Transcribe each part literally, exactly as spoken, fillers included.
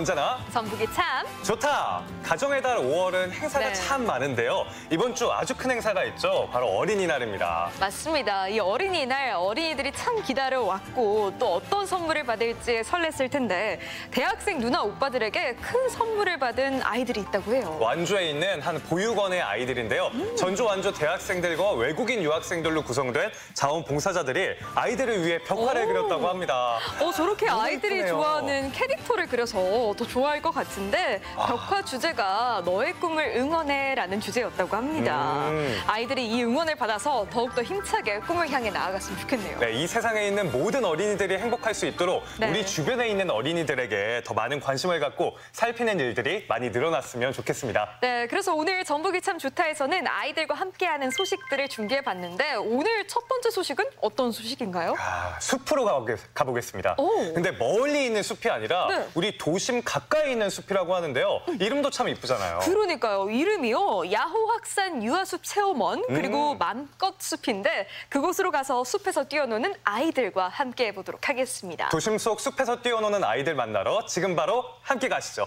언제나 전북이 참 좋다. 가정의 달 오월은 행사가 네. 참 많은데요. 이번 주 아주 큰 행사가 있죠. 바로 어린이날입니다. 맞습니다. 이 어린이날 어린이들이 참 기다려왔고 또 어떤 선물을 받을지 설렜을 텐데 대학생 누나 오빠들에게 큰 선물을 받은 아이들이 있다고 해요. 완주에 있는 한 보육원의 아이들인데요. 음. 전주 완주 대학생들과 외국인 유학생들로 구성된 자원봉사자들이 아이들을 위해 벽화를 오. 그렸다고 합니다. 어, 저렇게 너무 아이들이 예쁘네요. 좋아하는 캐릭터를 그려서 더 좋아할 것 같은데 아. 벽화 주제가 너의 꿈을 응원해라는 주제였다고 합니다. 음. 아이들이 이 응원을 받아서 더욱더 힘차게 꿈을 향해 나아갔으면 좋겠네요. 네, 이 세상에 있는 모든 어린이들이 행복할 수 있도록 네. 우리 주변에 있는 어린이들에게 더 많은 관심을 갖고 살피는 일들이 많이 늘어났으면 좋겠습니다. 네, 그래서 오늘 전북이 참 좋다에서는 아이들과 함께하는 소식들을 준비해봤는데 오늘 첫 번째 소식은 어떤 소식인가요? 아, 숲으로 가보겠, 가보겠습니다. 오. 근데 멀리 있는 숲이 아니라 네. 우리 도심 가까이 있는 숲이라고 하는데요. 이름도 참 이쁘잖아요. 그러니까요. 이름이요. 야호확산 유아숲 체험원 그리고 음. 맘껏숲인데 그곳으로 가서 숲에서 뛰어노는 아이들과 함께 해보도록 하겠습니다. 도심 속 숲에서 뛰어노는 아이들 만나러 지금 바로 함께 가시죠.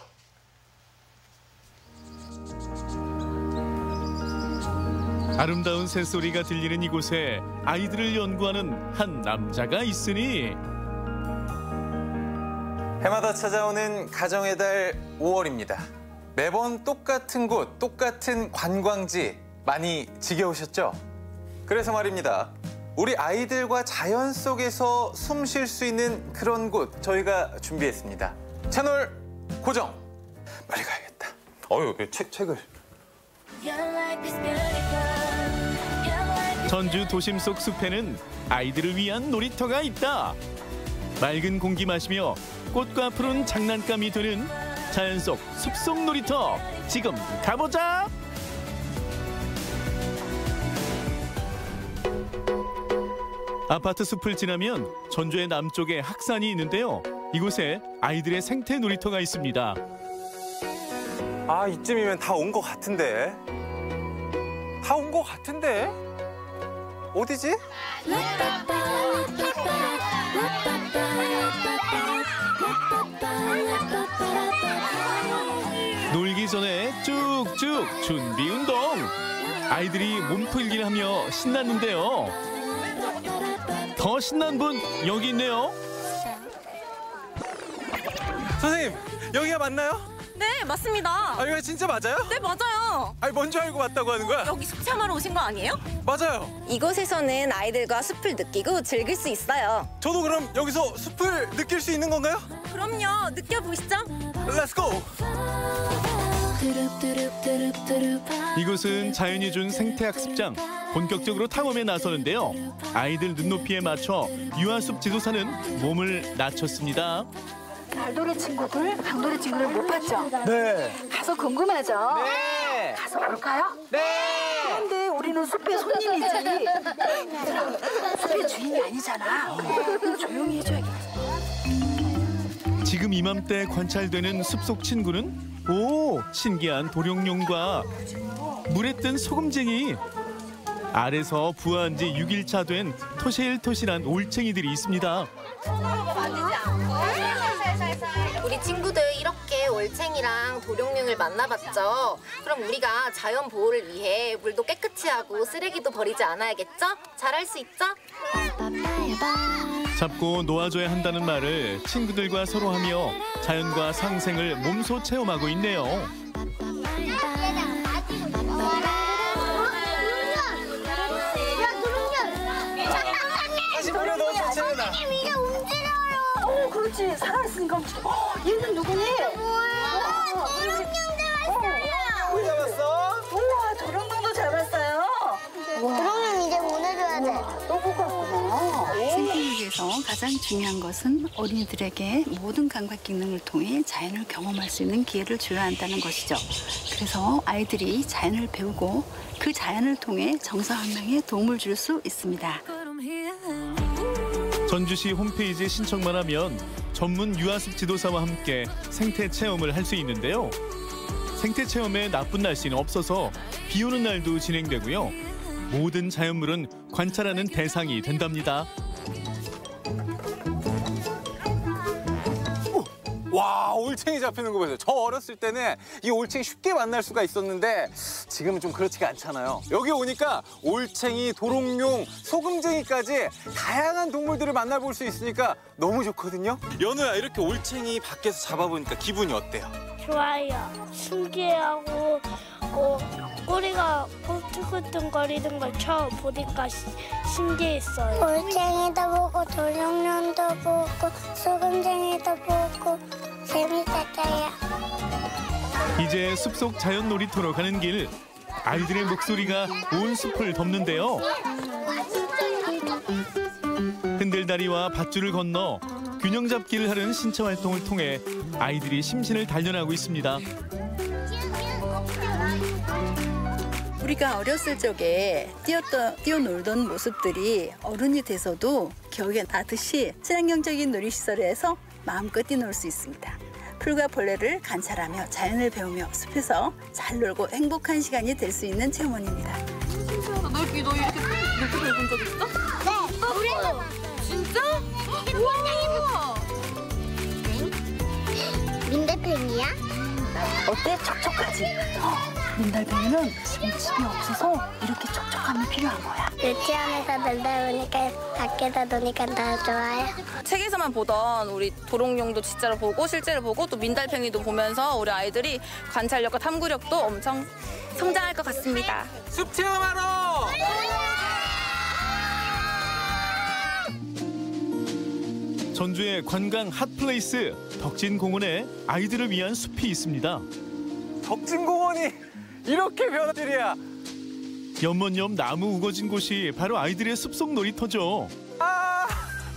아름다운 새소리가 들리는 이곳에 아이들을 연구하는 한 남자가 있으니 해마다 찾아오는 가정의 달 오월입니다. 매번 똑같은 곳, 똑같은 관광지 많이 지겨우셨죠? 그래서 말입니다. 우리 아이들과 자연 속에서 숨 쉴 수 있는 그런 곳 저희가 준비했습니다. 채널 고정. 빨리 가야겠다. 어휴, 책, 책을. 전주 도심 속 숲에는 아이들을 위한 놀이터가 있다. 맑은 공기 마시며 꽃과 푸른 장난감이 되는 자연 속 숲속 놀이터. 지금 가보자. 아파트 숲을 지나면 전주의 남쪽에 학산이 있는데요. 이곳에 아이들의 생태 놀이터가 있습니다. 아, 이쯤이면 다 온 것 같은데. 다 온 것 같은데? 어디지? 놀기 전에 쭉쭉 준비 운동. 아이들이 몸풀기를 하며 신났는데요. 더 신난 분 여기 있네요. 선생님, 여기가 맞나요? 네, 맞습니다. 아, 여기가 진짜 맞아요? 네, 맞아요. 아니, 뭔 줄 알고 왔다고 하는 거야? 여기 숲 참으러 오신 거 아니에요? 맞아요. 이곳에서는 아이들과 숲을 느끼고 즐길 수 있어요. 저도 그럼 여기서 숲을 느낄 수 있는 건가요? 그럼요, 느껴보시죠. 렛츠고! 이곳은 자연이 준 생태학습장. 본격적으로 탐험에 나서는데요. 아이들 눈높이에 맞춰 유아숲 지도사는 몸을 낮췄습니다. 달돌이 친구들, 강돌이 친구들 못 봤죠? 네. 가서 궁금하죠? 네. 가서 볼까요? 네. 그런데 우리는 숲의 손님이지. 얘들아, 숲의 주인이 아니잖아. 그럼 조용히 해줘야겠지. 지금 이맘때 관찰되는 숲속 친구는 오, 신기한 도룡뇽과 물에 뜬 소금쟁이. 알에서 부화한 지 육 일차 된 토실토실한 올챙이들이 있습니다. 우리 친구들 이렇게 올챙이랑 도룡뇽을 만나봤죠? 그럼 우리가 자연 보호를 위해 물도 깨끗이 하고 쓰레기도 버리지 않아야겠죠? 잘할 수 있죠? 잡고 놓아줘야 한다는 말을 친구들과 서로 하며 자연과 상생을 몸소 체험하고 있네요. 다시 물에 넣어서 채우나. 이게 움직여요. 어, 그렇지. 살아있으니까 움직여. 어, 얘는 누구니? 우와, 도룡뇽 잡았어요. 뭐 잡았어? 우와, 도룡뇽도 잡았어요. 도룡뇽 이제 보내줘야 돼. 또 보고 왔구나. 생태계에서 가장 중요한 것은 어린이들에게 모든 감각 기능을 통해 자연을 경험할 수 있는 기회를 줘야 한다는 것이죠. 그래서 아이들이 자연을 배우고 그 자연을 통해 정서함양에 도움을 줄 수 있습니다. 전주시 홈페이지에 신청만 하면 전문 유아숲 지도사와 함께 생태 체험을 할 수 있는데요. 생태 체험에 나쁜 날씨는 없어서 비 오는 날도 진행되고요. 모든 자연물은 관찰하는 대상이 된답니다. 와, 와, 올챙이 잡히는 거 보세요. 저 어렸을 때는 이 올챙이 쉽게 만날 수가 있었는데 지금은 좀 그렇지가 않잖아요. 여기 오니까 올챙이, 도롱뇽, 소금쟁이까지 다양한 동물들을 만나볼 수 있으니까 너무 좋거든요. 연우야, 이렇게 올챙이 밖에서 잡아보니까 기분이 어때요? 좋아요. 신기하고 어, 꼬리가 꿀뚱꿀뚱거리는 걸 처음 보니까 시, 신기했어요. 올챙이도 보고 도롱뇽도 보고 소금쟁이도 보고 재밌었어요. 이제 숲속 자연 놀이터로 가는 길. 아이들의 목소리가 온 숲을 덮는데요. 흔들다리와 밧줄을 건너 균형 잡기를 하는 신체 활동을 통해 아이들이 심신을 단련하고 있습니다. 우리가 어렸을 적에 뛰었던, 뛰어놀던 모습들이 어른이 돼서도 기억에 나듯이 친환경적인 놀이시설에서 마음껏 뛰놀 수 있습니다. 풀과 벌레를 관찰하며 자연을 배우며 숲에서 잘 놀고 행복한 시간이 될 수 있는 체험원입니다. 너 이렇게 너 이렇게 높이 밟은 적 있어? 네, 우리도 진짜? 우와! 민대팽이야? 어때? 촉촉하지? 어, 민달팽이는 지금 집이 없어서 이렇게 촉촉함이 필요한 거야. 유치원에서 놀다 보니까 밖에서 노니까 더 좋아요. 책에서만 보던 우리 도롱뇽도 진짜로 보고 실제로 보고 또 민달팽이도 보면서 우리 아이들이 관찰력과 탐구력도 엄청 성장할 것 같습니다. 숲 체험하러! 전주의 관광 핫플레이스 덕진공원에 아이들을 위한 숲이 있습니다. 덕진공원이 이렇게 변할 줄이야. 연못옆 나무 우거진 곳이 바로 아이들의 숲속 놀이터죠. 아!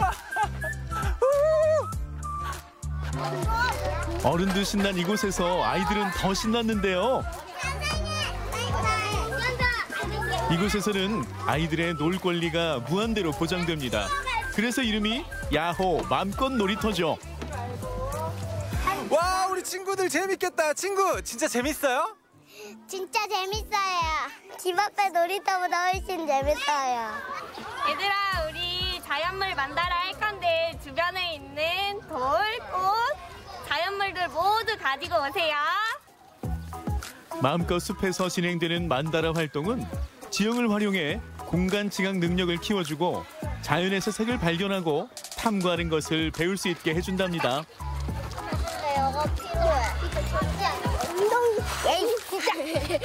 어른도 신난 이곳에서 아이들은 더 신났는데요. 이곳에서는 아이들의 놀 권리가 무한대로 보장됩니다. 그래서 이름이 야호 맘껏 놀이터죠. 와, 우리 친구들 재밌겠다. 친구, 진짜 재밌어요? 진짜 재밌어요. 집 앞에 놀이터보다 훨씬 재밌어요. 얘들아, 우리 자연물 만나러 할 건데 주변에 있는 돌, 꽃, 자연물들 모두 가지고 오세요. 마음껏 숲에서 진행되는 만다라 활동은 지형을 활용해 공간 지각 능력을 키워주고 자연에서 색을 발견하고 탐구하는 것을 배울 수 있게 해준답니다. 이거 필요해. 운동. 에이, 진짜.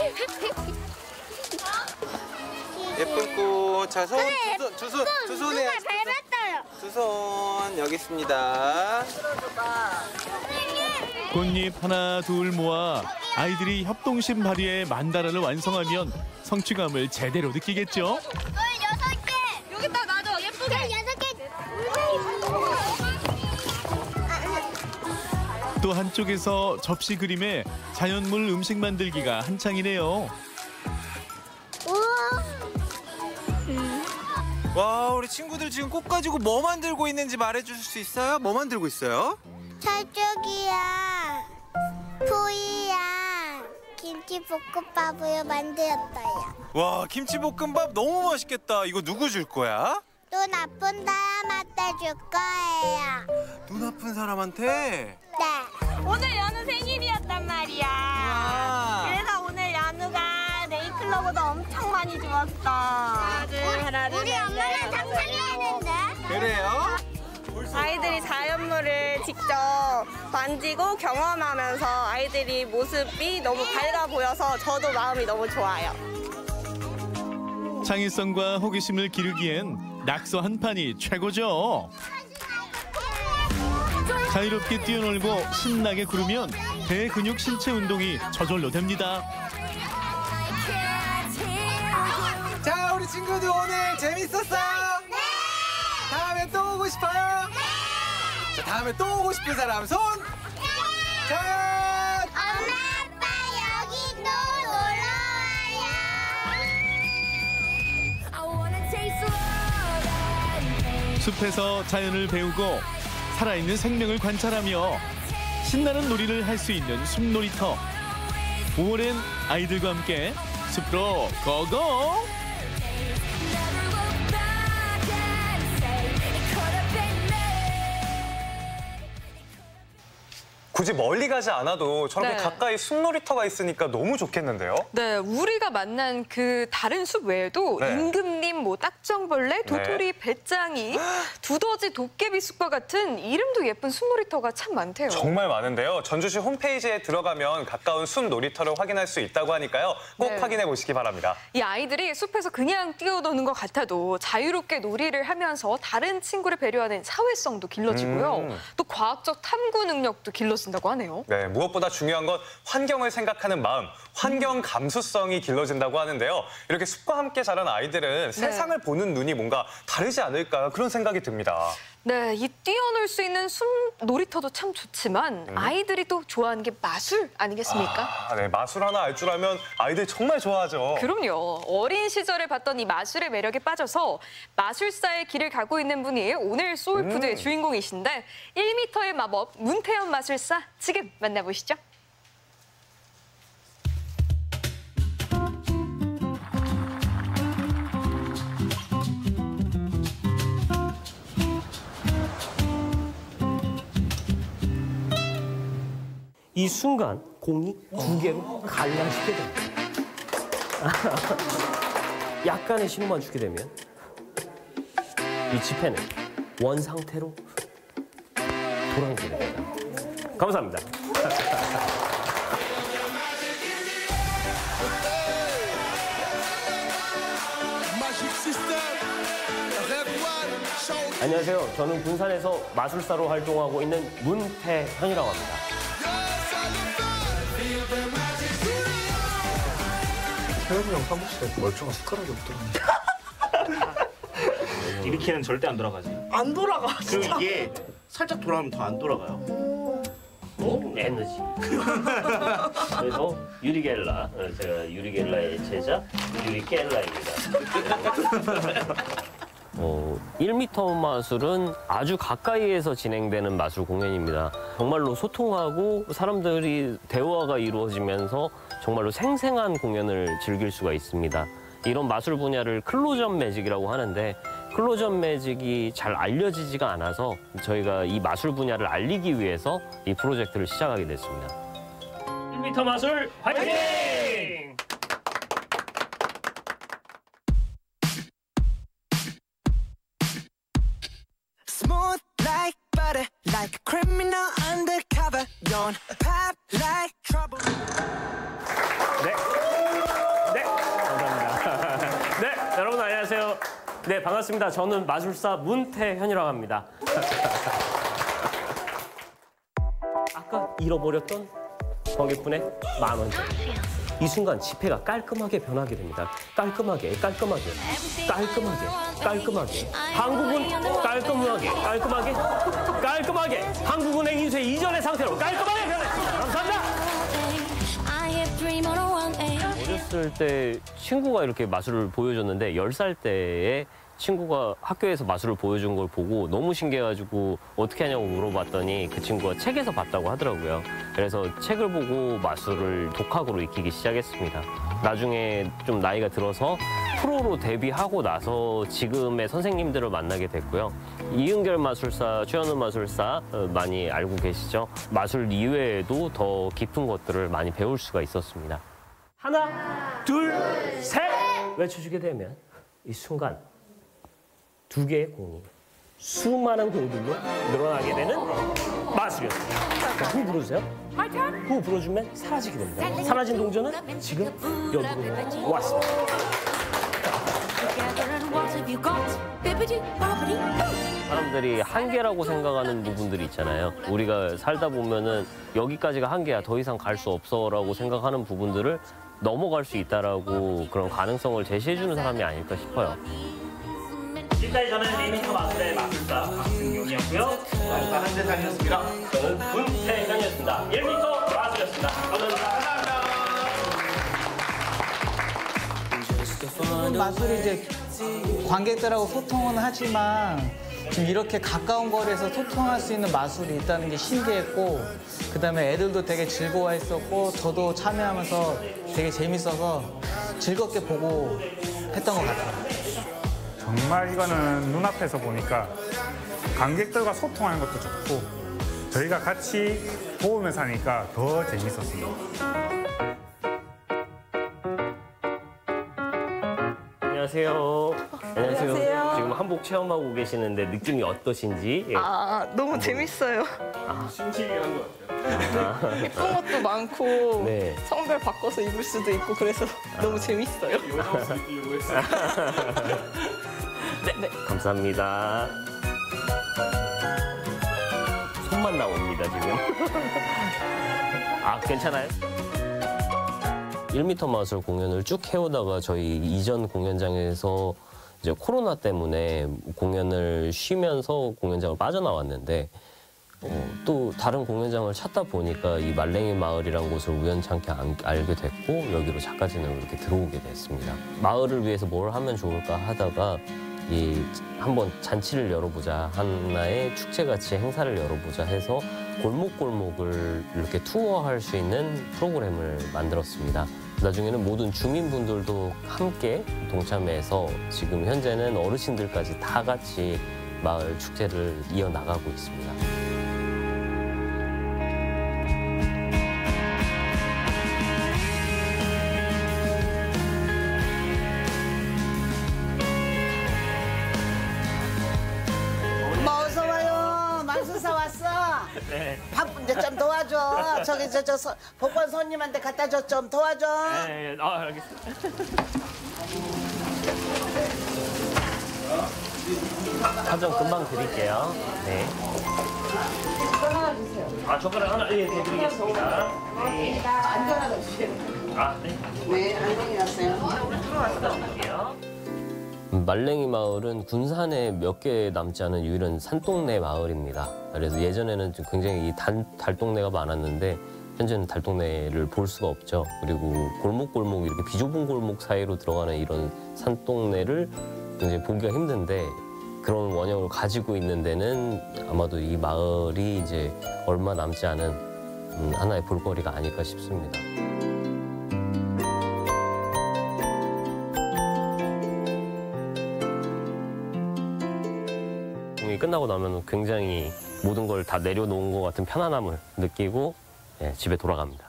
예쁜 꽃. 자, 손, 그래, 두 손, 두 손, 두 손에. 누가 닮았어요. 두 손, 여기 있습니다. 꽃잎 하나 둘 모아 아이들이 협동심 발휘해 만다라를 완성하면 성취감을 제대로 느끼겠죠. 여섯 개. 여기다 놔줘. 예쁘게. 여섯 개. 또 한쪽에서 접시 그림에 자연물 음식 만들기가 한창이네요. 우와. 와, 우리 친구들 지금 꽃 가지고 뭐 만들고 있는지 말해주실 수 있어요? 뭐 만들고 있어요? 철쭉이야. 포이야. 김치볶음밥을 만들었어요. 와, 김치볶음밥 너무 맛있겠다. 이거 누구 줄 거야? 또 나쁜 사람한테 줄 거예요. 눈 아픈 사람한테? 네. 오늘 연우 생일이었단 말이야. 와. 그래서 오늘 연우가 네이클로버도 엄청 많이 주었어. 하나, 둘, 우리 셋, 엄마는 넷, 다섯, 장난이었는데. 그래요? 아이들이 자연물을 직접 만지고 경험하면서 아이들이 모습이 너무 밝아 보여서 저도 마음이 너무 좋아요. 창의성과 호기심을 기르기엔 낙서 한 판이 최고죠. 자유롭게 뛰어놀고 신나게 구르면 대근육 신체 운동이 저절로 됩니다. 자, 우리 친구들 오늘 재밌었어요? 네! 다음에 또 오고 싶어요? 네! 자, 다음에 또 오고 싶은 사람 손! 자! 엄마, 아빠 여기 또 놀러 와요. 숲에서 자연을 배우고 살아있는 생명을 관찰하며 신나는 놀이를 할 수 있는 숲놀이터. 오월엔 아이들과 함께 숲으로 고고! 굳이 멀리 가지 않아도 저렇게 네. 가까이 숲놀이터가 있으니까 너무 좋겠는데요? 네, 우리가 만난 그 다른 숲 외에도 네. 임금님, 뭐 딱정벌레, 도토리, 네. 배짱이, 두더지, 도깨비 숲과 같은 이름도 예쁜 숲놀이터가 참 많대요. 정말 많은데요. 전주시 홈페이지에 들어가면 가까운 숲 놀이터를 확인할 수 있다고 하니까요. 꼭 네. 확인해 보시기 바랍니다. 이 아이들이 숲에서 그냥 뛰어노는 것 같아도 자유롭게 놀이를 하면서 다른 친구를 배려하는 사회성도 길러지고요. 음. 또 과학적 탐구 능력도 길러진다고 하네요. 네, 무엇보다 중요한 건 환경을 생각하는 마음, 환경 감수성이 길러진다고 하는데요. 이렇게 숲과 함께 자란 아이들은 세상을 보는 눈이 뭔가 다르지 않을까 그런 생각이 듭니다. 네, 이 뛰어놀 수 있는 숲 놀이터도 참 좋지만 음. 아이들이 또 좋아하는 게 마술 아니겠습니까? 아, 네, 마술 하나 알 줄 알면 아이들 정말 좋아하죠. 그럼요. 어린 시절에 봤던 이 마술의 매력에 빠져서 마술사의 길을 가고 있는 분이 오늘 소울푸드의 음. 주인공이신데 일 미터의 마법 문태현 마술사 지금 만나보시죠. 이 순간 공이 두 개로 갈라지게 됩니다. 약간의 신호만 주게 되면 이 지폐는 원 상태로 돌아오게 됩니다. 감사합니다. 안녕하세요. 저는 군산에서 마술사로 활동하고 있는 문태현이라고 합니다. 태현이 형 사무실에 멀쩡한 숟가락이 없더라고요. 이렇게는 절대 안 돌아가지. 안 돌아가, 진짜. 그리고 이게 살짝 돌아가면 더 안 돌아가요. 어? 에너지. 그래서 유리겔라, 제가 유리겔라의 제자 유리겔라입니다. 어, 일 미터 마술은 아주 가까이에서 진행되는 마술 공연입니다. 정말로 소통하고 사람들이 대화가 이루어지면서 정말로 생생한 공연을 즐길 수가 있습니다. 이런 마술 분야를 클로즈업 매직이라고 하는데 클로즈업 매직이 잘 알려지지가 않아서 저희가 이 마술 분야를 알리기 위해서 이 프로젝트를 시작하게 됐습니다. 일 미터 마술 화이팅! Smooth like butter, like a criminal undercover. Don't pop like trouble. 네. 네. 감사합니다. 네, 여러분 안녕하세요. 네, 반갑습니다. 저는 마술사 문태현이라고 합니다. 아까 잃어버렸던 관객분의 만 원짜리. 이 순간 지폐가 깔끔하게 변하게 됩니다. 깔끔하게, 깔끔하게, 깔끔하게, 깔끔하게. 한국은 깔끔하게, 깔끔하게, 깔끔하게. 한국은행 인쇄 이전의 상태로 깔끔하게 변했습니다. 감사합니다. 어렸을 때 친구가 이렇게 마술을 보여줬는데 열 살 때에 친구가 학교에서 마술을 보여준 걸 보고 너무 신기해가지고 어떻게 하냐고 물어봤더니 그 친구가 책에서 봤다고 하더라고요. 그래서 책을 보고 마술을 독학으로 익히기 시작했습니다. 나중에 좀 나이가 들어서 프로로 데뷔하고 나서 지금의 선생님들을 만나게 됐고요. 이은결 마술사, 최현우 마술사 많이 알고 계시죠? 마술 이외에도 더 깊은 것들을 많이 배울 수가 있었습니다. 하나, 둘, 셋! 외쳐주게 되면 이 순간 두 개의 공이 수많은 공들로 늘어나게 되는 마술이었습니다. 자, 후 불어주세요. 후 불어주면 사라지게 됩니다. 사라진 동전은 지금 여기로 왔습니다. 사람들이 한계라고 생각하는 부분들이 있잖아요. 우리가 살다 보면은 여기까지가 한계야, 더 이상 갈 수 없어라고 생각하는 부분들을 넘어갈 수 있다라고 그런 가능성을 제시해주는 사람이 아닐까 싶어요. 지금까지 저는 일 미터 마술의 마술사 박승용이었고요. 마술사 한재상이었습니다. 저는 문태현이었습니다. 일 미터 마술이었습니다. 감사합니다. 마술이 이제 관객들하고 소통은 하지만 지금 이렇게 가까운 거리에서 소통할 수 있는 마술이 있다는 게 신기했고, 그다음에 애들도 되게 즐거워했었고, 저도 참여하면서 되게 재밌어서 즐겁게 보고 했던 것 같아요. 정말 이거는 눈앞에서 보니까 관객들과 소통하는 것도 좋고 저희가 같이 도우면서 하니까 더 재밌었습니다. 안녕하세요. 안녕하세요. 안녕하세요. 지금 한복 체험하고 계시는데 느낌이 어떠신지? 예. 아, 너무 재밌어요. 아. 신기한 것 같아요. 예쁜 것도 많고 네. 성별 바꿔서 입을 수도 있고 그래서 너무 재밌어요. 네, 네. 감사합니다. 손만 나옵니다, 지금. 아, 괜찮아요? 일 미터 마술 공연을 쭉 해오다가 저희 이전 공연장에서 이제 코로나 때문에 공연을 쉬면서 공연장을 빠져나왔는데 어, 또 다른 공연장을 찾다 보니까 이 말랭이 마을이라는 곳을 우연찮게 안, 알게 됐고 여기로 작가진으로 이렇게 들어오게 됐습니다. 마을을 위해서 뭘 하면 좋을까 하다가 이 한번 잔치를 열어보자, 하나의 축제같이 행사를 열어보자 해서 골목골목을 이렇게 투어할 수 있는 프로그램을 만들었습니다. 나중에는 모든 주민분들도 함께 동참해서 지금 현재는 어르신들까지 다 같이 마을 축제를 이어나가고 있습니다. 엄마 어서 와요. 만수사 왔어. 네. 바쁜데 좀 도와줘. 저기 저 저 복권 손님한테 갖다 줘. 좀 도와줘. 네, 아, 알겠습니다. 사전 금방 드릴게요. 네. 하나 주세요. 아, 젓가락 하나, 예, 드리겠습니다. 네. 안전 하나 주세요. 아, 네. 네, 안전히 갔어요. 들어갈게요. 말랭이 마을은 군산에 몇 개 남지 않은 유일한 산동네 마을입니다. 그래서 예전에는 좀 굉장히 이 단, 달동네가 많았는데 현재는 달동네를 볼 수가 없죠. 그리고 골목골목 이렇게 비좁은 골목 사이로 들어가는 이런 산동네를 굉장히 보기가 힘든데 그런 원형을 가지고 있는 데는 아마도 이 마을이 이제 얼마 남지 않은 음, 하나의 볼거리가 아닐까 싶습니다. 공연이 끝나고 나면 굉장히 모든 걸 다 내려놓은 것 같은 편안함을 느끼고 예, 집에 돌아갑니다.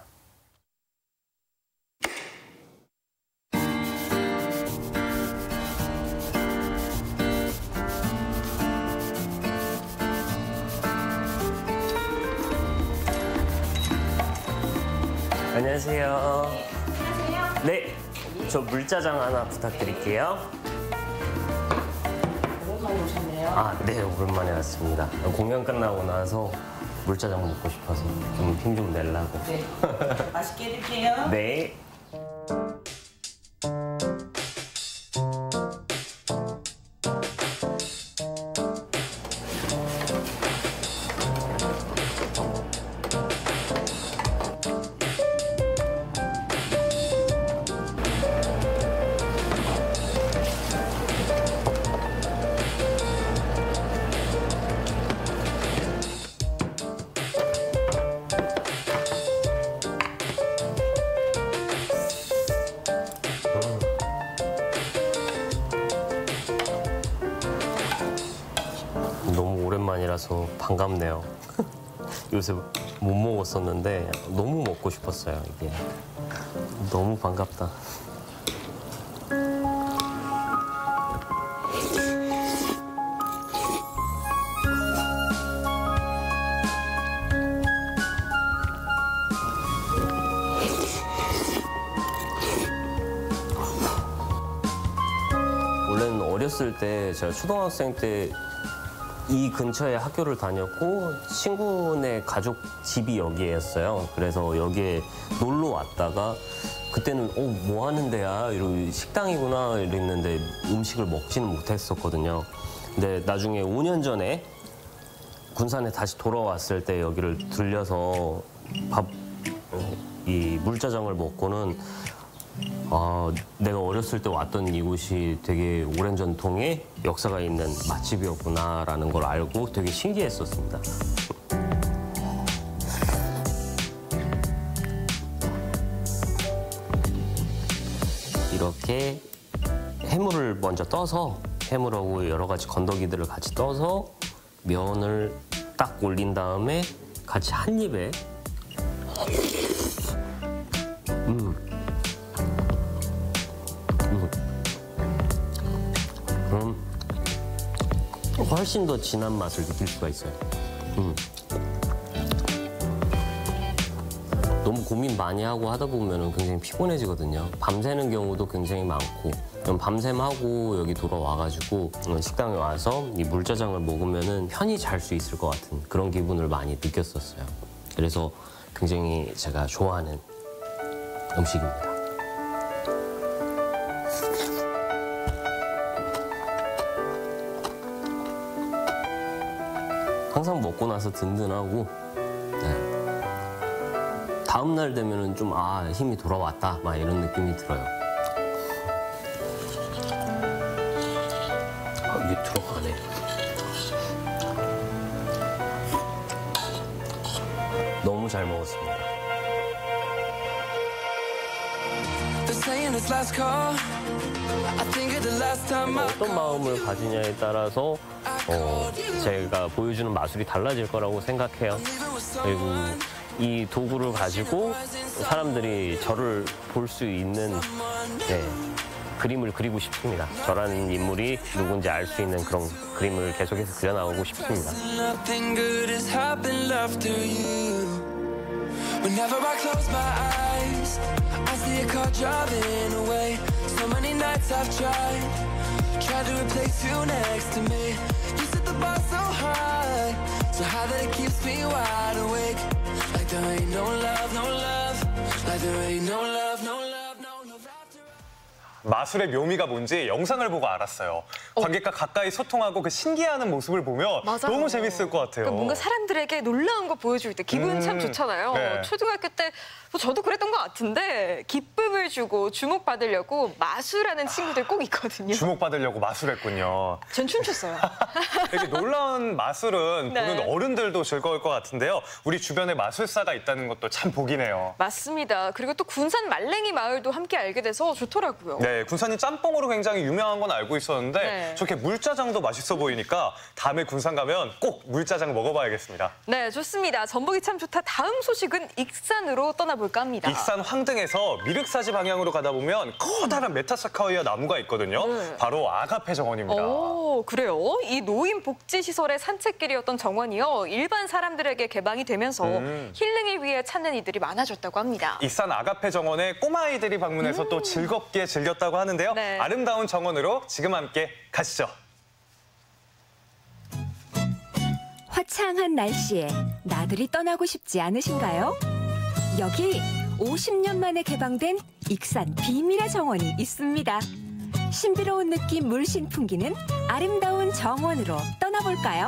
안녕하세요. 네, 저 물짜장 하나 부탁드릴게요. 오랜만에 오셨네요. 아, 네, 오랜만에 왔습니다. 공연 끝나고 나서 물짜장 먹고 싶어서 좀 힘 좀 내려고. 네. 맛있게 드릴게요. 네. 너무 오랜만이라서 반갑네요. 요새 못 먹었었는데 너무 먹고 싶었어요, 이게. 너무 반갑다. 원래는 어렸을 때 제가 초등학생 때 이 근처에 학교를 다녔고 친구네 가족 집이 여기였어요. 그래서 여기에 놀러 왔다가 그때는 어, 뭐 하는 데야? 이러고 식당이구나 이랬는데 음식을 먹지는 못했었거든요. 근데 나중에 오 년 전에 군산에 다시 돌아왔을 때 여기를 들려서 밥, 이 물짜장을 먹고는 아, 내가 어렸을 때 왔던 이곳이 되게 오랜 전통의 역사가 있는 맛집이었구나라는 걸 알고 되게 신기했었습니다. 이렇게 해물을 먼저 떠서 해물하고 여러 가지 건더기들을 같이 떠서 면을 딱 올린 다음에 같이 한 입에 음. 음. 그럼 훨씬 더 진한 맛을 느낄 수가 있어요. 음. 너무 고민 많이 하고 하다 보면 굉장히 피곤해지거든요. 밤새는 경우도 굉장히 많고 그럼 밤샘하고 여기 돌아와가지고 식당에 와서 이 물짜장을 먹으면 편히 잘 수 있을 것 같은 그런 기분을 많이 느꼈었어요. 그래서 굉장히 제가 좋아하는 음식입니다. 항상 먹고 나서 든든하고 네. 다음 날 되면은 좀 아 힘이 돌아왔다 막 이런 느낌이 들어요. 아, 이게 들어가네. 너무 잘 먹었습니다. 어떤 마음을 가지냐에 따라서 어, 제가 보여주는 마술이 달라질 거라고 생각해요. 그리고 이 도구를 가지고 사람들이 저를 볼 수 있는 네, 그림을 그리고 싶습니다. 저라는 인물이 누군지 알 수 있는 그런 그림을 계속해서 그려나가고 싶습니다. Whenever I close my eyes, I see a car driving away. So many nights I've tried, tried to replace you next to me. You set the bar so high, so high that it keeps me wide awake. Like there ain't no love, no love. Like there ain't no love, no love, no love. 마술의 묘미가 뭔지 영상을 보고 알았어요. 어. 관객과 가까이 소통하고 그 신기해하는 모습을 보면 맞아요. 너무 재밌을 것 같아요. 그러니까 뭔가 사람들에게 놀라운 거 보여줄 때 기분 음, 참 좋잖아요. 네. 초등학교 때 뭐 저도 그랬던 것 같은데 기쁨을 주고 주목받으려고 마술하는 친구들 꼭 있거든요. 주목받으려고 마술했군요. 전 춤췄어요. 이렇게 놀라운 마술은 네. 보는 어른들도 즐거울 것 같은데요. 우리 주변에 마술사가 있다는 것도 참 복이네요. 맞습니다. 그리고 또 군산 말랭이 마을도 함께 알게 돼서 좋더라고요. 네, 군산이 짬뽕으로 굉장히 유명한 건 알고 있었는데 네. 저렇게 물짜장도 맛있어 보이니까 다음에 군산 가면 꼭 물짜장 먹어봐야겠습니다. 네, 좋습니다. 전복이 참 좋다. 다음 소식은 익산으로 떠나볼까 합니다. 익산 황등에서 미륵사지 방향으로 가다 보면 커다란 메타사카이아 나무가 있거든요. 네. 바로 아가페 정원입니다. 오, 그래요? 이 노인 복지 시설의 산책길이었던 정원이요. 일반 사람들에게 개방이 되면서 음. 힐링을 위해 찾는 이들이 많아졌다고 합니다. 익산 아가페 정원에 꼬마아이들이 방문해서 음. 또 즐겁게 즐겼다고 하는데요. 네. 아름다운 정원으로 지금 함께 가시죠. 화창한 날씨에 나들이 떠나고 싶지 않으신가요? 여기 오십 년 만에 개방된 익산 비밀의 정원이 있습니다. 신비로운 느낌 물씬 풍기는 아름다운 정원으로 떠나볼까요?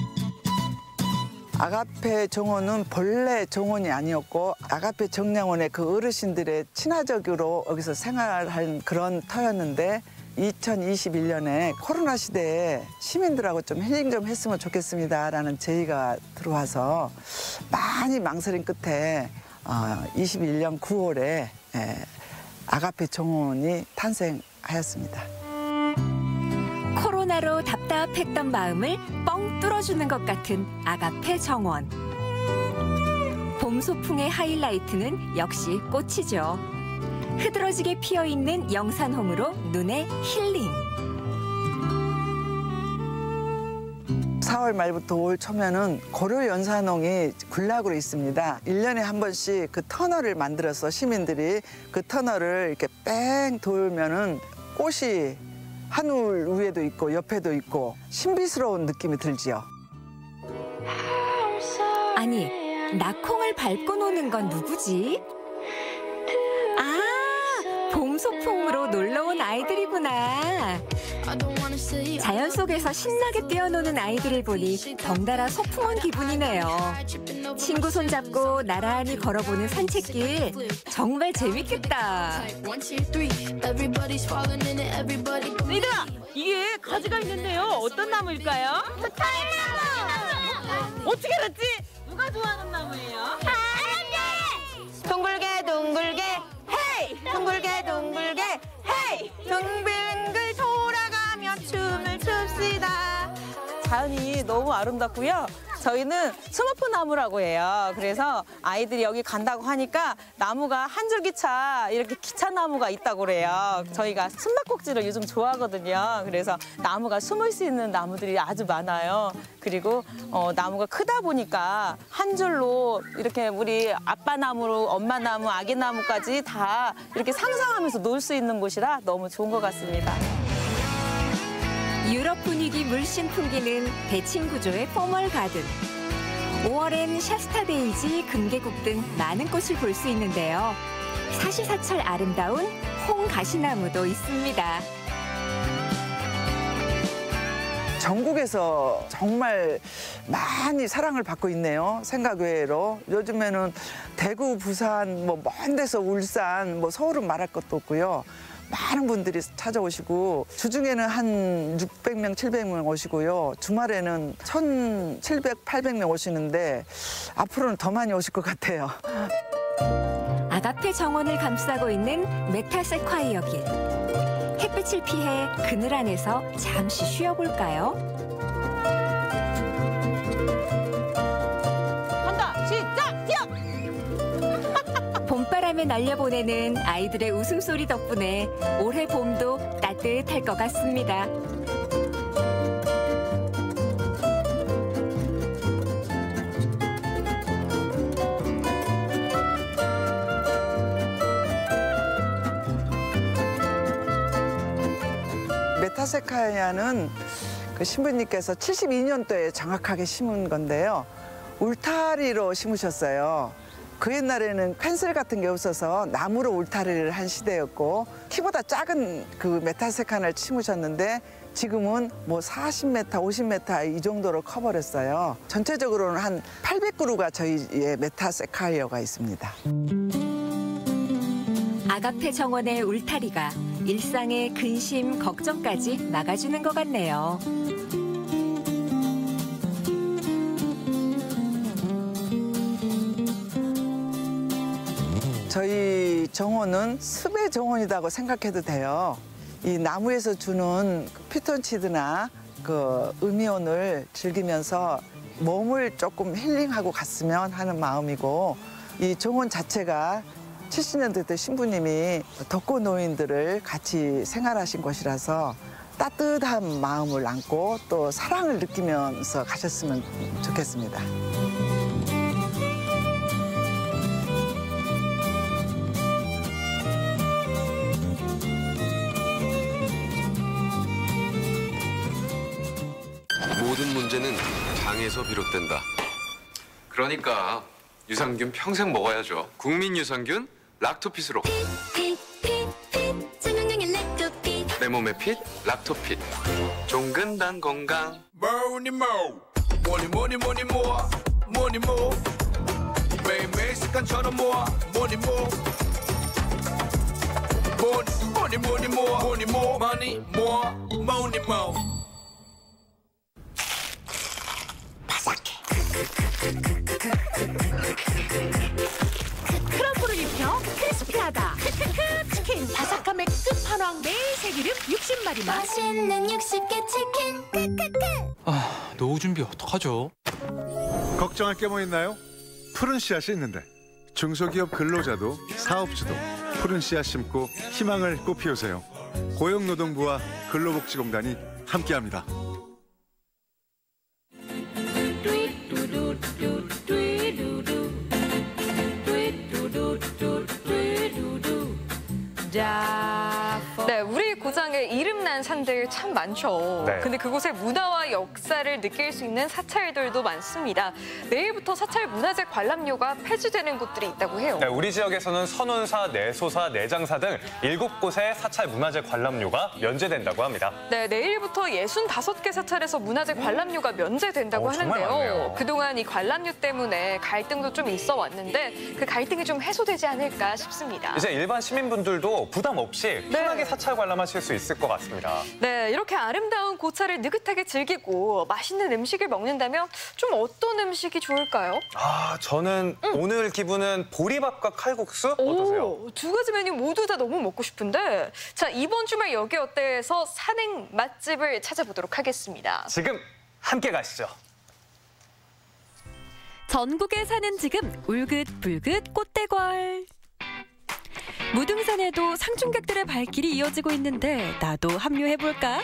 아가페 정원은 본래 정원이 아니었고 아가페 정량원의 그 어르신들의 친화적으로 여기서 생활한 그런 터였는데 이천이십일 년에 코로나 시대에 시민들하고 좀 힐링 좀 했으면 좋겠습니다라는 제의가 들어와서 많이 망설임 끝에 어, 이십일 년 구월에 에, 아가페 정원이 탄생하였습니다. 코로나로 답답했던 마음을 뻥 뚫어주는 것 같은 아가페 정원. 봄 소풍의 하이라이트는 역시 꽃이죠. 흐드러지게 피어있는 영산홍으로 눈에 힐링. 사월 말부터 오월 초면은 고려 연산홍이 군락으로 있습니다. 일 년에 한 번씩 그 터널을 만들어서 시민들이 그 터널을 이렇게 뺑 돌면은 꽃이 하늘 위에도 있고 옆에도 있고 신비스러운 느낌이 들지요. 아니, 낙홍을 밟고 노는 건 누구지? 아, 봄 소풍으로 놀러온 아이들이구나. 자연 속에서 신나게 뛰어노는 아이들을 보니 덩달아 소풍 온 기분이네요. 친구 손잡고 나란히 걸어보는 산책길 정말 재밌겠다. 얘들아, 이게 가지가 있는데요. 어떤 나무일까요? 타임나무! 어떻게 알았지? 누가 좋아하는 나무예요? 알았지! 둥글게 둥글게 헤이! 둥글게 둥글게 헤이! 둥글둥글 돌아가며 춤을 춥시다. 자연이 너무 아름답고요. 저희는 스머프 나무라고 해요. 그래서 아이들이 여기 간다고 하니까 나무가 한 줄기차 이렇게 기차나무가 있다고 그래요. 저희가 숨바꼭질을 요즘 좋아하거든요. 그래서 나무가 숨을 수 있는 나무들이 아주 많아요. 그리고 어, 나무가 크다 보니까 한 줄로 이렇게 우리 아빠 나무로 엄마 나무, 아기 나무까지 다 이렇게 상상하면서 놀 수 있는 곳이라 너무 좋은 것 같습니다. 유럽 분위기 물씬 풍기는 대칭 구조의 포멀 가든. 오월엔 샤스타데이지, 금계국 등 많은 꽃을 볼 수 있는데요. 사시사철 아름다운 홍가시나무도 있습니다. 전국에서 정말 많이 사랑을 받고 있네요. 생각 외로. 요즘에는 대구, 부산, 뭐 먼 데서 울산, 뭐 서울은 말할 것도 없고요. 많은 분들이 찾아오시고 주중에는 한 육백 명, 칠백 명 오시고요. 주말에는 천칠백, 팔백 명 오시는데 앞으로는 더 많이 오실 것 같아요. 아가페 정원을 감싸고 있는 메타세콰이어 길. 햇빛을 피해 그늘 안에서 잠시 쉬어볼까요? 간다, 시작, 뛰어! 봄바람에 날려보내는 아이들의 웃음소리 덕분에 올해 봄도 따뜻할 것 같습니다. 메타세콰이아는 그 신부님께서 칠십이 년도에 정확하게 심은 건데요. 울타리로 심으셨어요. 그 옛날에는 펜슬 같은 게 없어서 나무로 울타리를 한 시대였고 키보다 작은 그 메타세콰이아를 심으셨는데 지금은 뭐 사십 미터, 오십 미터 이 정도로 커버렸어요. 전체적으로는 한 팔백 그루가 저희의 메타세콰이어가 있습니다. 아가페 정원의 울타리가 일상의 근심, 걱정까지 막아주는 것 같네요. 저희 정원은 습의 정원이라고 생각해도 돼요. 이 나무에서 주는 피톤치드나 그 음이온을 즐기면서 몸을 조금 힐링하고 갔으면 하는 마음이고, 이 정원 자체가 칠십 년대 때 신부님이 덕고 노인들을 같이 생활하신 곳이라서 따뜻한 마음을 안고 또 사랑을 느끼면서 가셨으면 좋겠습니다. 모든 문제는 장에서 비롯된다. 그러니까 유산균 평생 먹어야죠. 국민 유산균 락토핏으로. 내 몸의 핏 락토핏. 종근당 건강. 뭐니 뭐 뭐니 뭐니 뭐니 뭐 뭐니 뭐 매일매일 습관처럼 모아 뭐니 뭐 뭐니 뭐니 뭐니 뭐 뭐니 뭐 많이 모아 뭐니 뭐 크럼프를 입혀 크리스피하다. 크크크 치킨 바삭함의 끝판왕 매일 세기름 육십 마리만. 맛있는 육십 개 치킨. 크크크. 아, 노후 준비 어떡하죠? 걱정할 게 뭐 있나요? 푸른 씨앗이 있는데. 중소기업 근로자도 사업주도 푸른 씨앗 심고 희망을 꽃피우세요. 고용노동부와 근로복지공단이 함께합니다. 네, 우리 고장에 이름난 산들 참 많죠. 네. 근데 그곳의 문화와 역사를 느낄 수 있는 사찰들도 많습니다. 내일부터 사찰 문화재 관람료가 폐지되는 곳들이 있다고 해요. 네, 우리 지역에서는 선운사, 내소사, 내장사 등 일곱 곳의 사찰 문화재 관람료가 면제된다고 합니다. 네, 내일부터 예순다섯 개 사찰에서 문화재 관람료가 면제된다고 어, 정말 하는데요. 많네요. 그동안 이 관람료 때문에 갈등도 좀 있어 왔는데 그 갈등이 좀 해소되지 않을까 싶습니다. 이제 일반 시민분들도 부담 없이 편하게 네. 사찰 관람하실 수 있을 것 같습니다. 네, 이렇게 아름다운 고차를 느긋하게 즐기고 맛있는 음식을 먹는다면 좀 어떤 음식이 좋을까요? 아, 저는 오늘 기분은 보리밥과 칼국수 어떠세요? 오, 두 가지 메뉴 모두 다 너무 먹고 싶은데 자, 이번 주말 여기 어때에서 산행 맛집을 찾아보도록 하겠습니다. 지금 함께 가시죠. 전국에 사는 지금 울긋불긋 꽃대궐. 무등산에도 상충객들의 발길이 이어지고 있는데 나도 합류해볼까?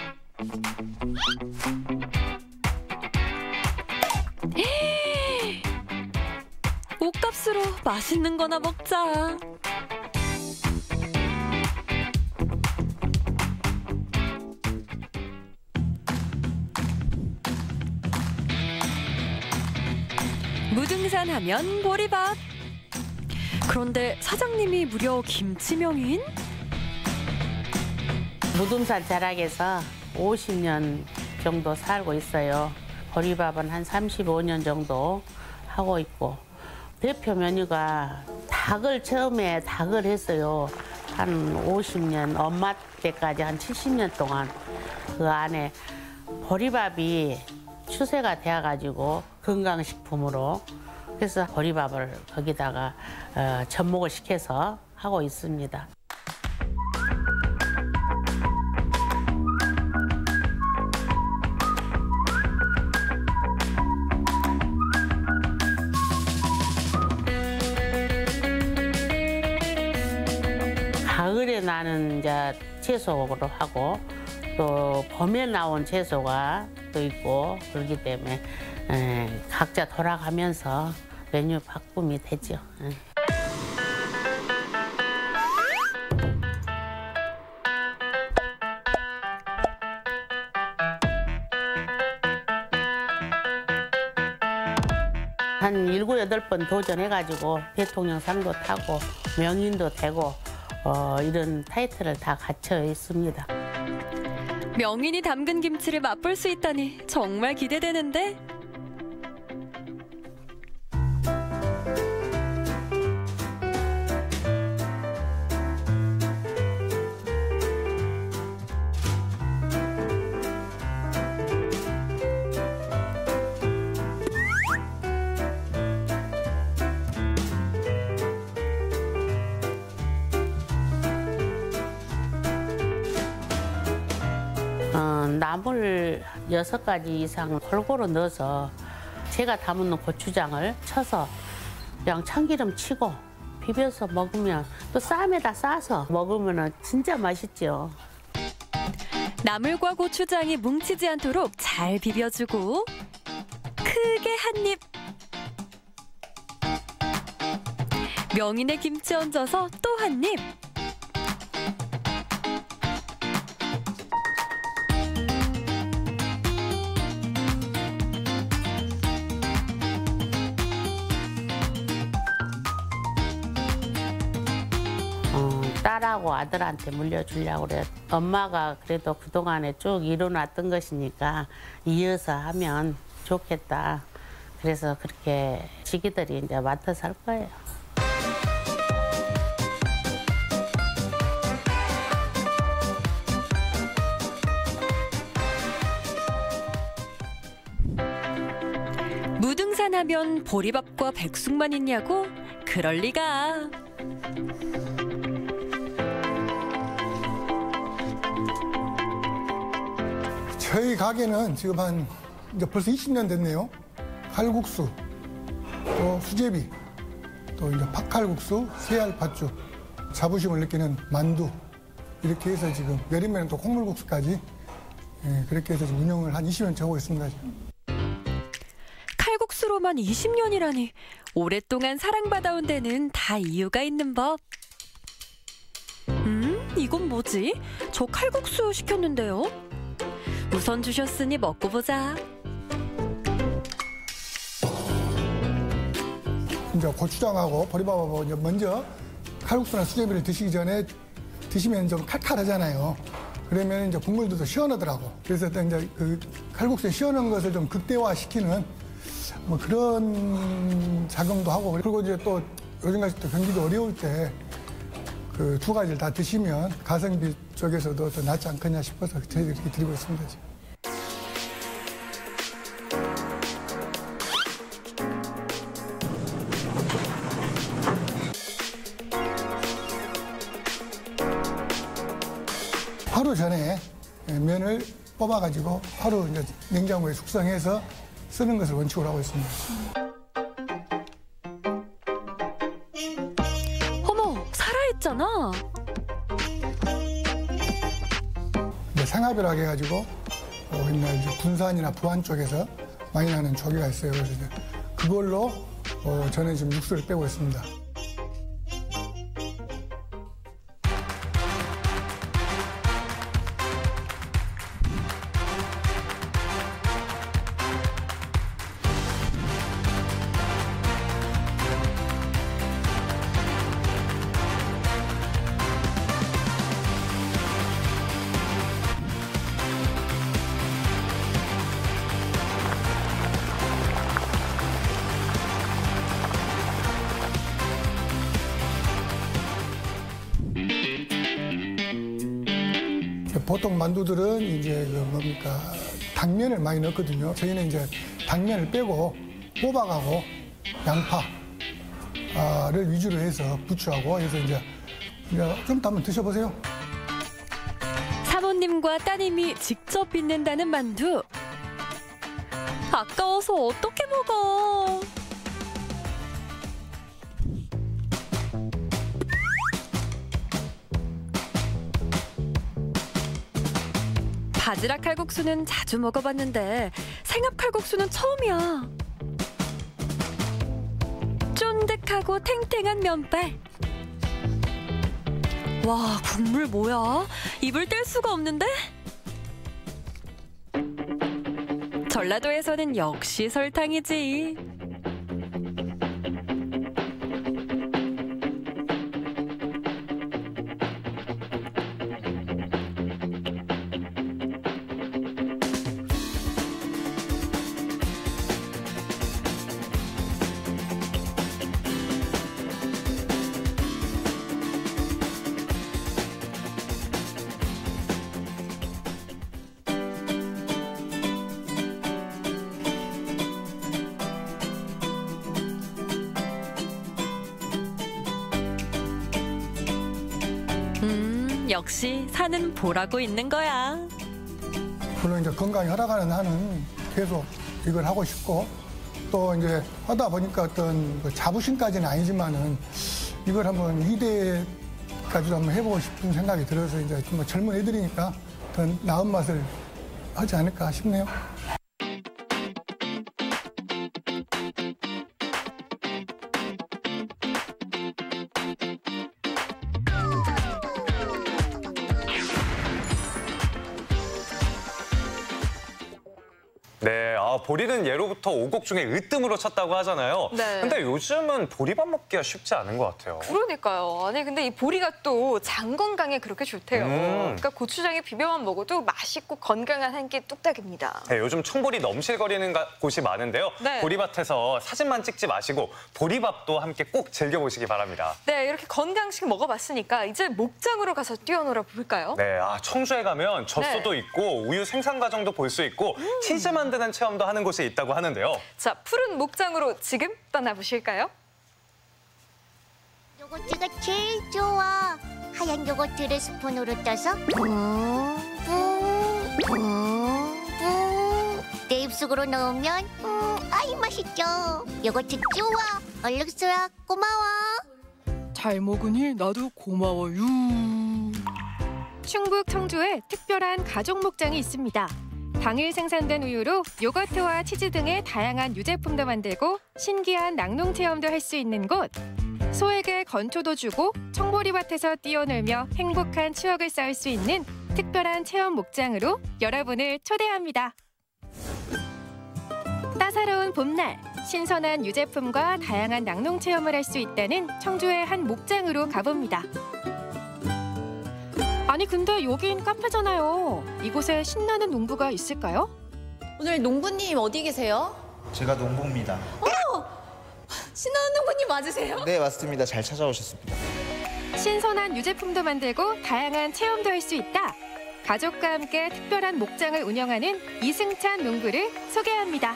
옷값으로 맛있는 거나 먹자. 무등산 하면 보리밥. 그런데 사장님이 무려 김치명인? 무등산 자락에서 오십 년 정도 살고 있어요. 보리밥은 한 삼십오 년 정도 하고 있고, 대표 메뉴가 닭을 처음에 닭을 했어요. 한 오십 년, 엄마 때까지 한 칠십 년 동안 그 안에 보리밥이 추세가 되어가지고 건강식품으로, 그래서 보리밥을 거기다가 어, 접목을 시켜서 하고 있습니다. 가을에 나는 이제 채소로 하고, 또 봄에 나온 채소가 또 있고, 그렇기 때문에 에, 각자 돌아가면서 메뉴 바꿈이 되죠. 에. 한 일곱 여덟 번 도전해가지고 대통령상도 타고 명인도 되고 어, 이런 타이틀을 다 갖춰 있습니다. 명인이 담근 김치를 맛볼 수 있다니 정말 기대되는데? 어, 나물 여섯 가지 이상 골고루 넣어서 제가 담은 고추장을 쳐서 그냥 참기름 치고 비벼서 먹으면, 또 쌈에다 싸서 먹으면 진짜 맛있죠. 나물과 고추장이 뭉치지 않도록 잘 비벼주고 크게 한 입. 명인의 김치 얹어서 또 한 입. 딸하고 아들한테 물려주려고 그래. 엄마가 그래도 그동안에 쭉 이뤄놨던 것이니까 이어서 하면 좋겠다. 그래서 그렇게 지기들이 이제 맡아서 할 거예요. 무등산 하면 보리밥과 백숙만 있냐고? 그럴 리가. 저희 가게는 지금 한 이제 벌써 이십 년 됐네요. 칼국수, 또 수제비, 또 이제 팥칼국수, 새알팥죽, 자부심을 느끼는 만두, 이렇게 해서 지금 내리면 또 콩물국수까지, 예, 그렇게 해서 지금 운영을 한 이십 년째 하고 있습니다. 지금. 칼국수로만 이십 년이라니 오랫동안 사랑받아온 데는 다 이유가 있는 법. 음? 이건 뭐지? 저 칼국수 시켰는데요? 우선 주셨으니 먹고 보자. 이제 고추장하고 보리밥하고 이제 먼저 칼국수나 수제비를 드시기 전에 드시면 좀 칼칼하잖아요. 그러면 이제 국물도 더 시원하더라고. 그래서 이제 그 칼국수의 시원한 것을 좀 극대화시키는 뭐 그런 작용도 하고, 그리고 이제 또 요즘같이 또 경기도 어려울 때 그 두 가지를 다 드시면 가성비 쪽에서도 더 낫지 않겠냐 싶어서 저희들이 이렇게 드리고 있습니다. 지금. 하루 전에 면을 뽑아가지고 하루 이제 냉장고에 숙성해서 쓰는 것을 원칙으로 하고 있습니다. 생화벼락 해가지고 어, 옛날 이제 군산이나 부안 쪽에서 많이 나는 조개가 있어요. 그래서 이제 그걸로 어, 저는 지금 육수를 빼고 있습니다. 보통 만두들은 이제 그 뭡니까 당면을 많이 넣거든요. 저희는 이제 당면을 빼고 호박하고 양파를 위주로 해서 부추하고 해서 이제 좀 더 한번 드셔보세요. 사모님과 따님이 직접 빚는다는 만두. 아까워서 어떻게 먹어? 바지락 칼국수는 자주 먹어봤는데 생합 칼국수는 처음이야. 쫀득하고 탱탱한 면발. 와, 국물 뭐야? 입을 뗄 수가 없는데? 전라도에서는 역시 설탕이지. 음, 역시 사는 보라고 있는 거야. 물론 이제 건강이 허락하는 한은 계속 이걸 하고 싶고 또 이제 하다 보니까 어떤 그 자부심까지는 아니지만은 이걸 한번 이 대까지도 한번 해보고 싶은 생각이 들어서 이제 좀 젊은 애들이니까 더 나은 맛을 하지 않을까 싶네요. 네, 아, 보리는 예로부터 오곡 중에 으뜸으로 쳤다고 하잖아요. 네. 근데 요즘은 보리밥 먹기가 쉽지 않은 것 같아요. 그러니까요. 아니 근데 이 보리가 또 장 건강에 그렇게 좋대요. 음. 그러니까 고추장에 비벼만 먹어도 맛있고 건강한 한 끼 뚝딱입니다. 네, 요즘 청보리 넘실거리는 가- 곳이 많은데요. 네. 보리밭에서 사진만 찍지 마시고 보리밥도 함께 꼭 즐겨보시기 바랍니다. 네, 이렇게 건강식 먹어봤으니까 이제 목장으로 가서 뛰어놀아 볼까요? 네, 아, 청주에 가면 젖소도 네. 있고 우유 생산 과정도 볼 수 있고 치즈 만드는 체험도 하는 곳이 있다고 하는데요. 자, 푸른 목장으로 지금 떠나보실까요? 요거트가 제일 좋아. 하얀 요거트를 스푼으로 떠서 붕붕붕붕 내 입속으로 넣으면 음, 아이 맛있죠. 요거트 좋아. 얼룩스라 고마워. 잘 먹으니 나도 고마워요. 충북 청주에 특별한 가족 목장이 있습니다. 당일 생산된 우유로 요거트와 치즈 등의 다양한 유제품도 만들고 신기한 낙농 체험도 할 수 있는 곳. 소에게 건초도 주고 청보리밭에서 뛰어놀며 행복한 추억을 쌓을 수 있는 특별한 체험 목장으로 여러분을 초대합니다. 따사로운 봄날, 신선한 유제품과 다양한 낙농 체험을 할 수 있다는 청주의 한 목장으로 가봅니다. 아니 근데 여긴 카페잖아요. 이곳에 신나는 농부가 있을까요? 오늘 농부님 어디 계세요? 제가 농부입니다. 어! 신나는 농부님 맞으세요? 네, 맞습니다. 잘 찾아오셨습니다. 신선한 유제품도 만들고 다양한 체험도 할 수 있다. 가족과 함께 특별한 목장을 운영하는 이승찬 농부를 소개합니다.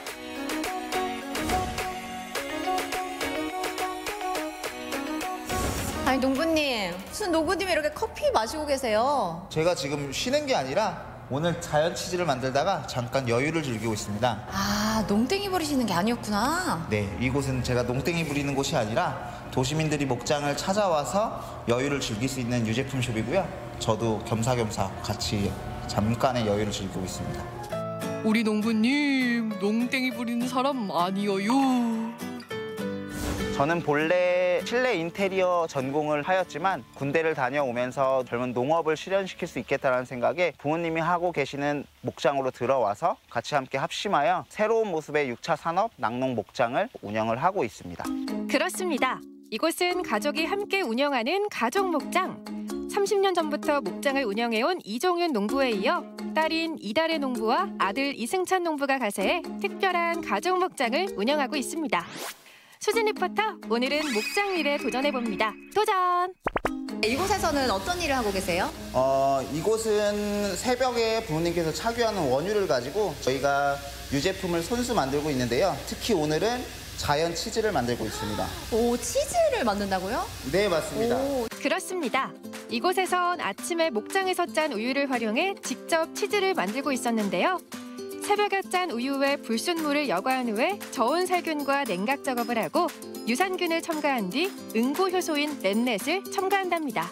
아니 농부님, 무슨 농부님이 이렇게 커피 마시고 계세요? 제가 지금 쉬는 게 아니라 오늘 자연 치즈를 만들다가 잠깐 여유를 즐기고 있습니다. 아, 농땡이 부리시는 게 아니었구나. 네, 이곳은 제가 농땡이 부리는 곳이 아니라 도시민들이 목장을 찾아와서 여유를 즐길 수 있는 유제품 숍이고요. 저도 겸사겸사 같이 잠깐의 여유를 즐기고 있습니다. 우리 농부님 농땡이 부리는 사람 아니어요. 저는 본래 실내 인테리어 전공을 하였지만 군대를 다녀오면서 젊은 농업을 실현시킬 수 있겠다는 생각에 부모님이 하고 계시는 목장으로 들어와서 같이 함께 합심하여 새로운 모습의 육 차 산업 낙농 목장을 운영을 하고 있습니다. 그렇습니다. 이곳은 가족이 함께 운영하는 가족 목장. 삼십 년 전부터 목장을 운영해온 이종윤 농부에 이어 딸인 이달의 농부와 아들 이승찬 농부가 가세해 특별한 가족 목장을 운영하고 있습니다. 수진 리포터, 오늘은 목장 일에 도전해봅니다. 도전! 이곳에서는 어떤 일을 하고 계세요? 어, 이곳은 새벽에 부모님께서 착유하는 원유를 가지고 저희가 유제품을 손수 만들고 있는데요. 특히 오늘은 자연 치즈를 만들고 있습니다. 오, 치즈를 만든다고요? 네, 맞습니다. 오, 그렇습니다. 이곳에선 아침에 목장에서 짠 우유를 활용해 직접 치즈를 만들고 있었는데요. 새벽에 짠 우유에 불순물을 여과한 후에 저온 살균과 냉각 작업을 하고 유산균을 첨가한 뒤 응고 효소인 렌넷을 첨가한답니다.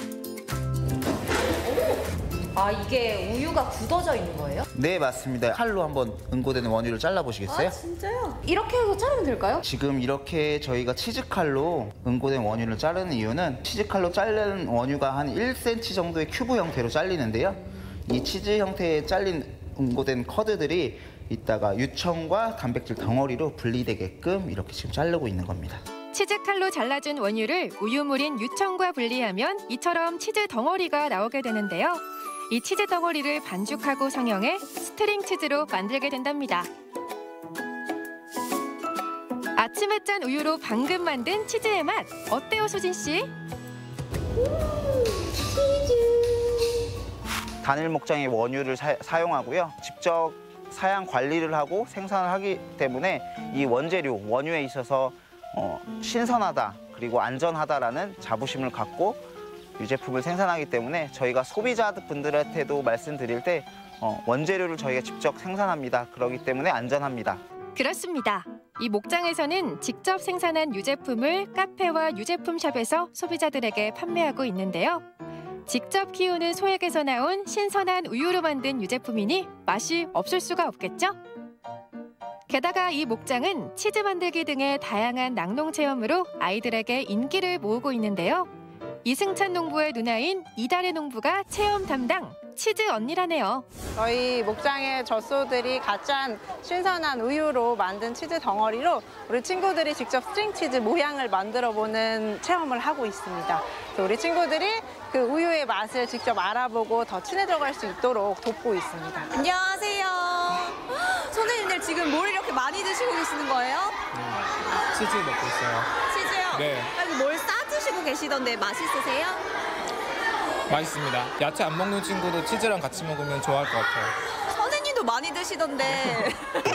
아, 이게 우유가 굳어져 있는 거예요? 네, 맞습니다. 칼로 한번 응고되는 원유를 잘라보시겠어요? 아, 진짜요? 이렇게 해서 자르면 될까요? 지금 이렇게 저희가 치즈칼로 응고된 원유를 자르는 이유는 치즈칼로 자른 원유가 한 일 센티미터 정도의 큐브 형태로 잘리는데요. 이 치즈 형태의 잘린 응고된 커드들이 이따가 유청과 단백질 덩어리로 분리되게끔 이렇게 지금 자르고 있는 겁니다. 치즈칼로 잘라준 원유를 우유물인 유청과 분리하면 이처럼 치즈 덩어리가 나오게 되는데요. 이 치즈 덩어리를 반죽하고 성형해 스트링 치즈로 만들게 된답니다. 아침에 짠 우유로 방금 만든 치즈의 맛 어때요, 수진 씨? 단일 목장의 원유를 사, 사용하고요. 직접 사양 관리를 하고 생산을 하기 때문에 이 원재료, 원유에 있어서 어, 신선하다 그리고 안전하다라는 자부심을 갖고 유제품을 생산하기 때문에 저희가 소비자분들한테도 말씀드릴 때 어, 원재료를 저희가 직접 생산합니다. 그렇기 때문에 안전합니다. 그렇습니다. 이 목장에서는 직접 생산한 유제품을 카페와 유제품샵에서 소비자들에게 판매하고 있는데요. 직접 키우는 소액에서 나온 신선한 우유로 만든 유제품이니 맛이 없을 수가 없겠죠? 게다가 이 목장은 치즈 만들기 등의 다양한 낙농 체험으로 아이들에게 인기를 모으고 있는데요. 이승찬 농부의 누나인 이달의 농부가 체험 담당 치즈 언니라네요. 저희 목장의 젖소들이 갓짠 신선한 우유로 만든 치즈 덩어리로 우리 친구들이 직접 스트링 치즈 모양을 만들어보는 체험을 하고 있습니다. 우리 친구들이 그 우유의 맛을 직접 알아보고 더 친해져갈 수 있도록 돕고 있습니다. 안녕하세요. 선생님들 지금 뭘 이렇게 많이 드시고 계시는 거예요? 네, 치즈 먹고 있어요. 치즈요? 네. 아니, 뭘 싸드시고 계시던데 맛있으세요? 맛있습니다. 야채 안 먹는 친구도 치즈랑 같이 먹으면 좋아할 것 같아요. 선생님도 많이 드시던데.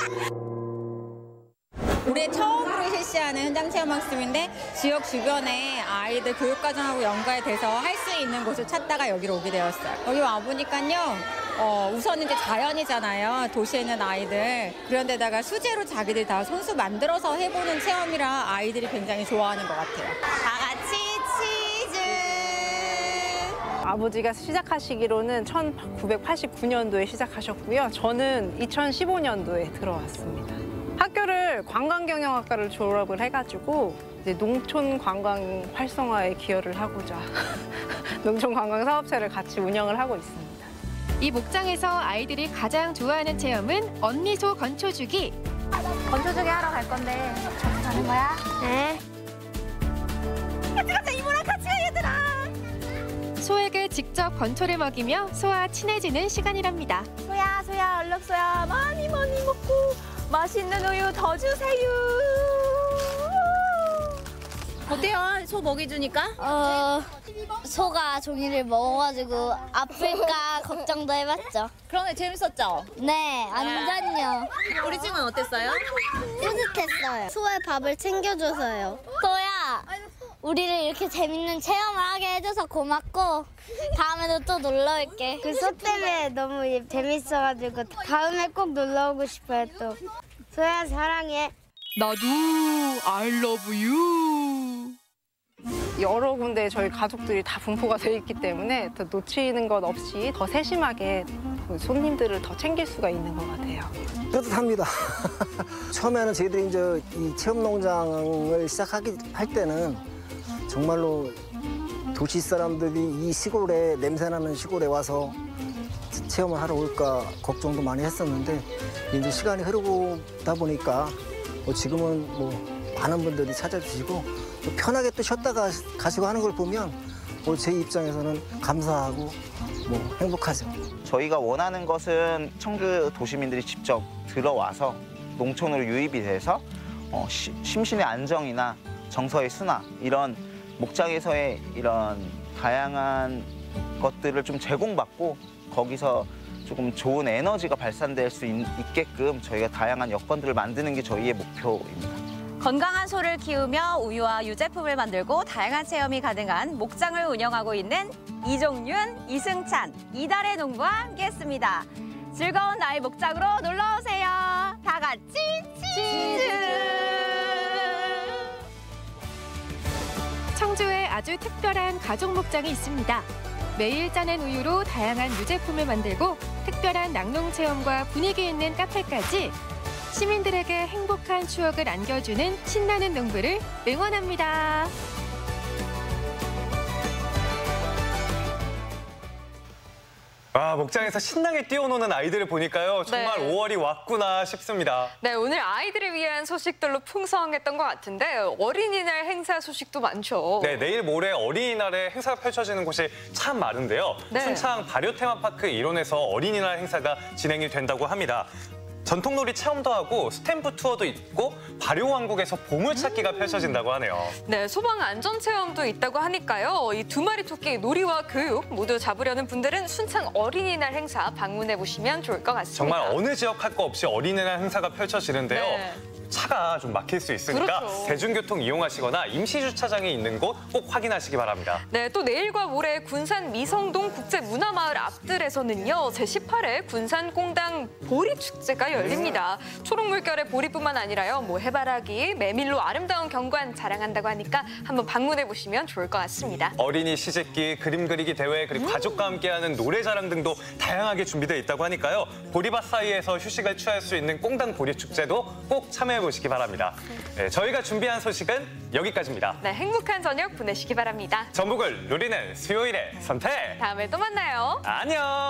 올해 처음으로 실시하는 현장 체험 학습인데 지역 주변에 아이들 교육과정하고 연관돼서 할 수 있는 곳을 찾다가 여기로 오게 되었어요. 여기 와보니까요. 어, 우선 이제 자연이잖아요. 도시에 있는 아이들. 그런데다가 수제로 자기들 다 손수 만들어서 해보는 체험이라 아이들이 굉장히 좋아하는 것 같아요. 다 같이 치즈. 아버지가 시작하시기로는 천구백팔십구 년도에 시작하셨고요. 저는 이천십오 년도에 들어왔습니다. 학교를 관광경영학과를 졸업을 해가지고 이제 농촌 관광 활성화에 기여를 하고자 농촌 관광 사업체를 같이 운영을 하고 있습니다. 이 목장에서 아이들이 가장 좋아하는 체험은 언니소 건초주기. 건초주기 하러 갈 건데 같이 가는 거야? 네. 같이 가자, 이모랑 같이 가, 얘들아. 소에게 직접 건초를 먹이며 소와 친해지는 시간이랍니다. 소야, 소야, 얼른 소야. 많이 많이 먹고 맛있는 우유 더 주세요. 어때요? 소 먹이 주니까? 어, 소가 종이를 먹어가지고 아플까 걱정도 해봤죠. 그런데 재밌었죠? 네, 완전요. 우리 친구는 어땠어요? 뿌듯했어요. 소의 밥을 챙겨줘서요. 소야, 우리를 이렇게 재밌는 체험을 하게 해줘서 고맙고 다음에도 또 놀러 올게. 그 소 때문에 너무 재밌어가지고 다음에 꼭 놀러 오고 싶어요 또. 소야 사랑해. 나도 I love you. 여러 군데 저희 가족들이 다 분포가 돼 있기 때문에 더 놓치는 것 없이 더 세심하게 손님들을 더 챙길 수가 있는 것 같아요. 뿌듯합니다. 처음에는 저희들이 이제 이 체험농장을 시작하기 할 때는 정말로 도시 사람들이 이 시골에 냄새나는 시골에 와서 체험을 하러 올까 걱정도 많이 했었는데 이제 시간이 흐르다 보니까 뭐 지금은 뭐 많은 분들이 찾아주시고 또 편하게 또 쉬었다가 가시고 하는 걸 보면 뭐 제 입장에서는 감사하고 뭐 행복하죠. 저희가 원하는 것은 청주 도시민들이 직접 들어와서 농촌으로 유입이 돼서 어, 시, 심신의 안정이나 정서의 순화 이런 목장에서의 이런 다양한 것들을 좀 제공받고 거기서 조금 좋은 에너지가 발산될 수 있, 있게끔 저희가 다양한 여건들을 만드는 게 저희의 목표입니다. 건강한 소를 키우며 우유와 유제품을 만들고 다양한 체험이 가능한 목장을 운영하고 있는 이종윤, 이승찬, 이달의 농부와 함께했습니다. 즐거운 나의 목장으로 놀러오세요. 다 같이 치즈! 청주에 아주 특별한 가족 목장이 있습니다. 매일 짜낸 우유로 다양한 유제품을 만들고 특별한 낙농 체험과 분위기 있는 카페까지 시민들에게 행복한 추억을 안겨주는 신나는 농부를 응원합니다. 아, 목장에서 신나게 뛰어노는 아이들을 보니까요. 정말 네. 오월이 왔구나 싶습니다. 네, 오늘 아이들을 위한 소식들로 풍성했던 것 같은데 어린이날 행사 소식도 많죠. 네, 내일 모레 어린이날에 행사가 펼쳐지는 곳이 참 많은데요. 네. 순창 발효테마파크 일원에서 어린이날 행사가 진행이 된다고 합니다. 전통놀이 체험도 하고 스탬프 투어도 있고 발효왕국에서 보물찾기가 펼쳐진다고 하네요. 네, 소방 안전 체험도 있다고 하니까요. 이 두 마리 토끼 놀이와 교육 모두 잡으려는 분들은 순창 어린이날 행사 방문해 보시면 좋을 것 같습니다. 정말 어느 지역 할 거 없이 어린이날 행사가 펼쳐지는데요. 네. 차가 좀 막힐 수 있으니까 그렇죠. 대중교통 이용하시거나 임시주차장이 있는 곳 꼭 확인하시기 바랍니다. 네, 또 내일과 모레 군산 미성동 국제문화마을 앞들에서는요. 제십팔 회 군산공당 보리축제가 열립니다. 초록 물결의 보리뿐만 아니라요. 뭐 해바라기, 메밀로 아름다운 경관 자랑한다고 하니까 한번 방문해 보시면 좋을 것 같습니다. 어린이 시집기, 그림 그리기 대회, 그리고 음. 가족과 함께하는 노래자랑 등도 다양하게 준비되어 있다고 하니까요. 보리밭 사이에서 휴식을 취할 수 있는 꽁당 보리축제도 꼭 참여해 보시기 바랍니다. 네, 저희가 준비한 소식은 여기까지입니다. 네, 행복한 저녁 보내시기 바랍니다. 전북을 누리는 수요일의 선택. 다음에 또 만나요. 안녕.